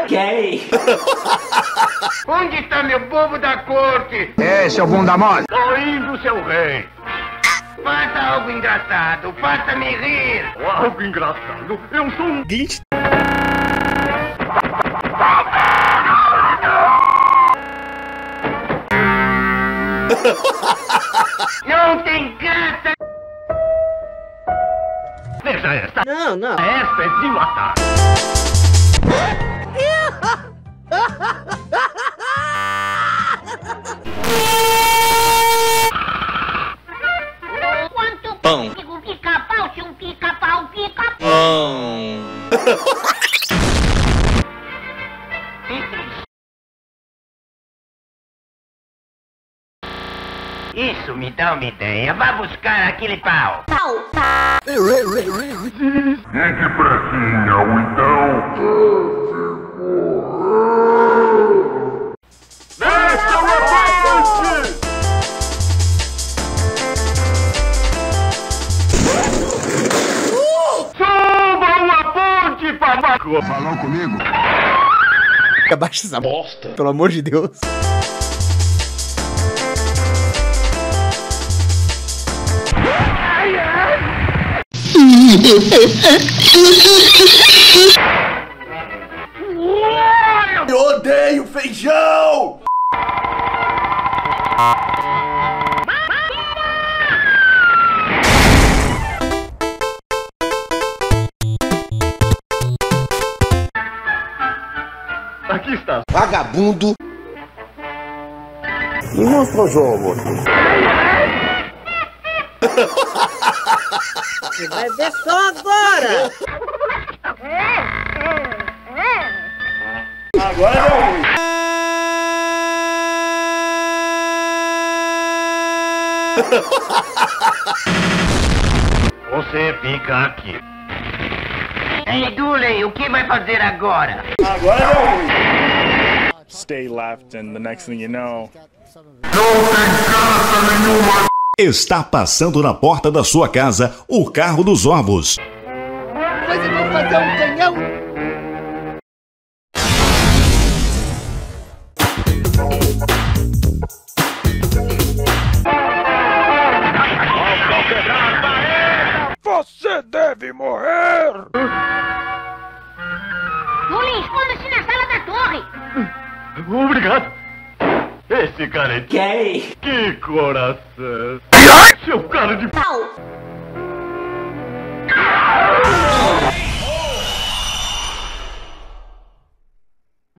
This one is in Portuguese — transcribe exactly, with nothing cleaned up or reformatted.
Guei! Onde está meu bobo da corte? É, seu bunda mole. Tô indo, seu rei. Faça algo engraçado, faça-me rir. Algo engraçado? Eu sou um... Guei. Não tem graça! Veja esta. Não, não. Esta é de matar. Quanto Pão. um pica-pau, se um pica-pau pica... Pão. Isso me dá uma ideia. Vá buscar aquele pau. Pau, pau. Fique fraquinha, ou então... Deixa o elefante! Suba uma ponte, babaco! Falou comigo? Abaixa essa bosta. Pelo amor de Deus. Eu odeio feijão! Aqui está. Vagabundo! Me mostra o jogo. Você vai ver só agora! Agora deu ruim. Você fica aqui. Ei, Dooley, o que vai fazer agora? Agora deu ruim. Stay left, and the next thing you know. Está passando na porta da sua casa o carro dos ovos. Mas eu vou fazer um canhão! Você deve morrer! Dooley, esconda-se na sala da torre. Obrigado. Esse cara é... Guei! Que coração. Seu cara de... Pau.